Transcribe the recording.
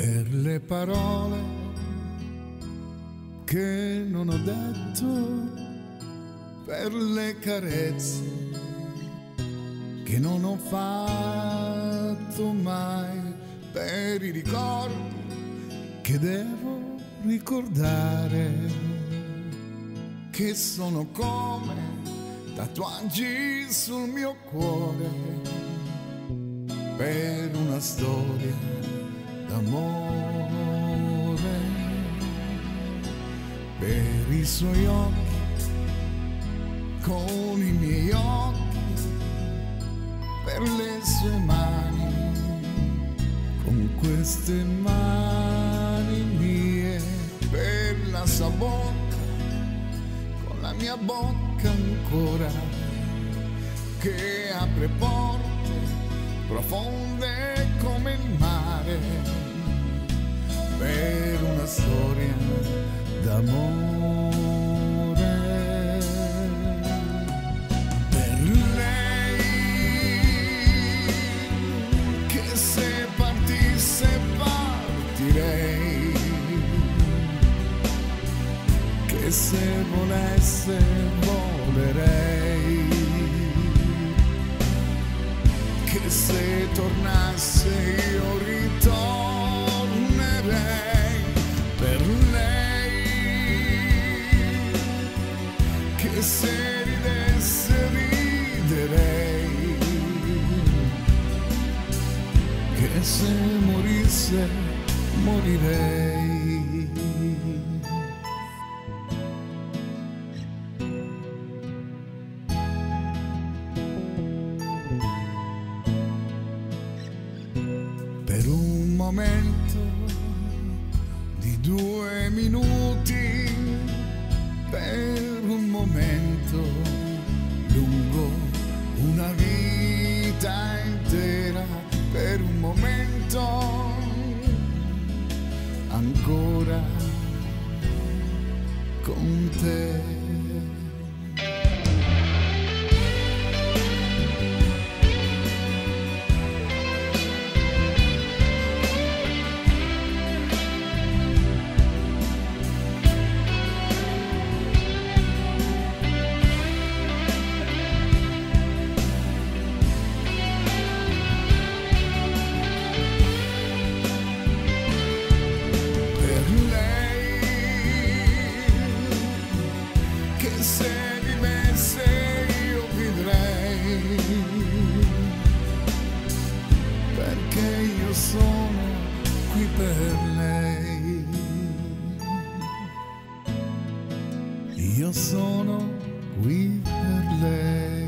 per le parole che non ho detto, per le carezze che non ho fatto mai, per i ricordi che devo ricordare, che sono come tatuaggi sul mio cuore, per una storia d'amore, per i suoi occhi con i miei occhi, per le sue mani con queste mani mie, per la sua bocca con la mia bocca ancora, che apre porte profonde come il mare, per una storia d'amore, per lei che se partisse partirei, che se volesse volerei, che se tornasse io ritornerei, per lei che se ridesse riderei, che se morisse morirei. Per un momento di 2 minuti, per un momento lungo una vita intera, per un momento ancora con te. Se vivesse io vivrei, perché io sono qui per lei, io sono qui per lei.